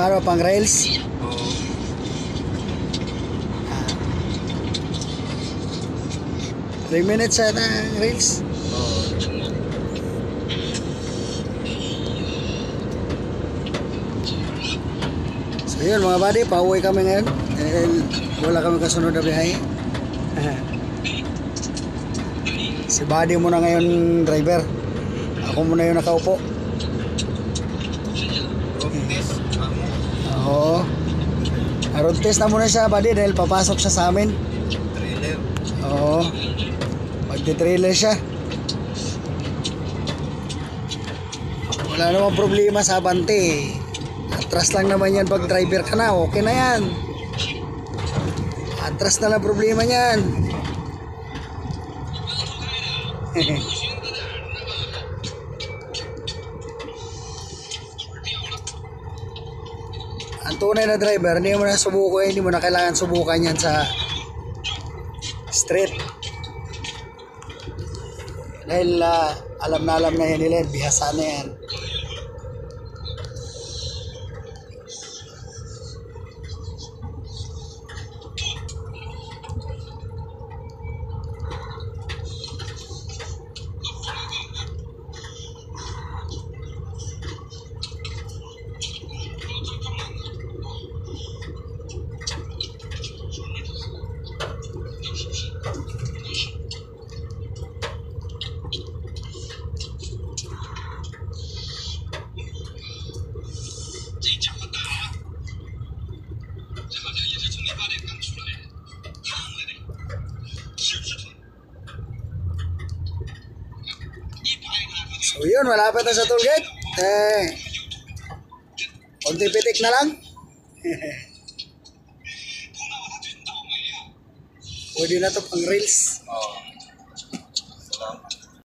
Ano, pang rails? Oo. 3 minutes sa ng rails. Oo. So yun mga buddy, pauwi kami ngayon. Dahil wala kami kasunod na biyahe. Si buddy muna ngayon driver. Ako muna yung nakaupo. Road test. Oo. Road test na muna siya buddy dahil papasok siya sa amin. Trailer. Oo. Magti-trailer siya. Wala namang problema sa abante. Atras lang naman yan pag driver ka na. Okay na yan. Atras na lang problema niyan. Ang tunay na driver, hindi mo na subukan, hindi mo na kailangan subukan yan sa street. Dahil alam na yan nila, bihasa na yan. So yun, malapit na sa toll gate. Konti pitik na lang. Pwede na to pang reels. Oo.